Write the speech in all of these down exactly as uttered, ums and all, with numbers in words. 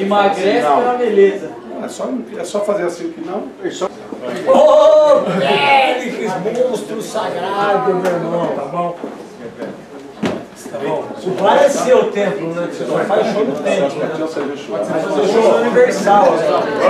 Emagrece pela beleza. É só, é só fazer assim que não. É só... Ô, Félix, monstro sagrado, meu irmão, tá bom? Tá bom? Vai ser o templo, né? Você só faz show no templo, né? Vai fazer show universal, né?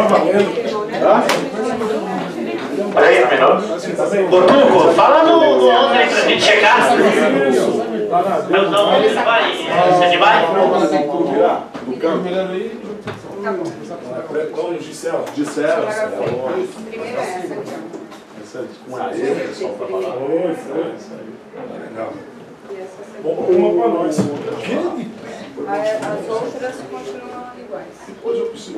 Olha aí, melhor. Botuco, fala no outro aí pra gente checar. Não, não, você vai? Você vai? Do campo. Tá bom. Então, Gisela. Gisela. Primeiro essa aqui, ó. Essa com areia, só pra falar. Foi, foi, isso aí. Legal. Uma para nós. As outras continuam iguais. Depois eu preciso.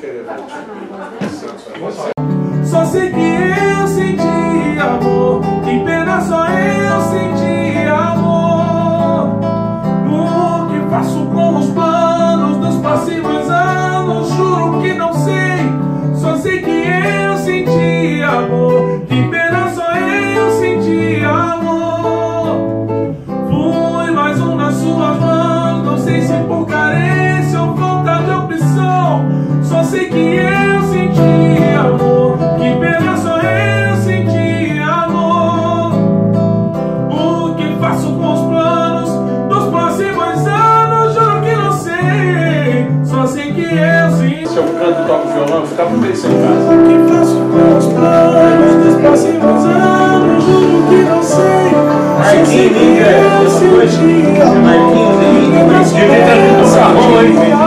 Só sei que eu senti amor, que pena só eu senti amor. O que faço com os planos dos próximos anos, juro que não sei. Só sei que eu senti amor, que pena só eu senti amor. Fui mais um nas suas mãos, não sei se por carência ou falta de opção. Só sei que eu senti amor, que pena só eu senti amor. O que faço com os planos dos próximos anos, juro que não sei. Só sei que eu senti. Se eu canto e toco violão, eu ficava meio sem casa. O que faço com os planos dos próximos anos, juro que não sei. Marquinhos, liga essa noite. Marquinhos, liga. Marquinhos, ele tá vindo do carrão aí, filho.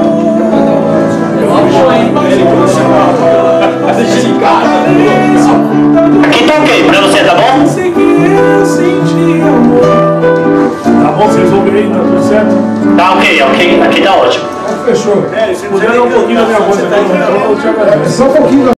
Deixa ele em casa. Aqui tá ok pra você, tá bom? Sei que eu senti amor. Tá bom, vocês vão ver aí, tá tudo certo? Tá ok, ok. Aqui tá ótimo. Fechou. É, se puder dar um pouquinho da minha voz, eu te agradeço. Só um pouquinho.